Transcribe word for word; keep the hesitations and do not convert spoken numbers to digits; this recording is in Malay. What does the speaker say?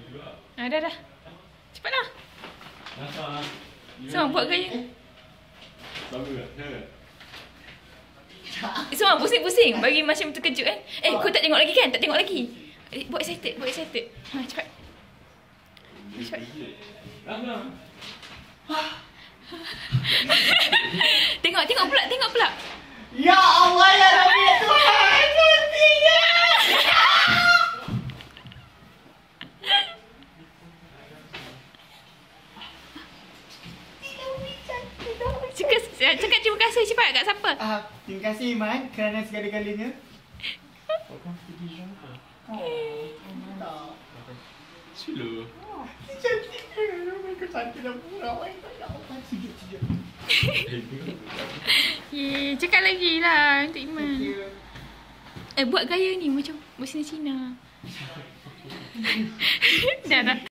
Ah, dah dah. Cepatlah. Semua buat gaya. Semua pusing-pusing. Bagi macam terkejut kan. Eh, kau tak tengok lagi kan? Tak tengok lagi. Eh, buat excited, buat excited. Ha, cepat. Cepat. Tengok, tengok pula, tengok pula. Ya Allah, ya Rabbi Tuhan, cantiknya. Cakap, cakap terima kasih cepat kat siapa? Ah, terima kasih Iman kerana segala-galanya. Silo. Cantiknya. Mereka cantik dan murah. Sejak-sejak. Yeay, cakap lagi lah untuk Iman. Eh, buat gaya ni macam Cina-Cina. Dah dah.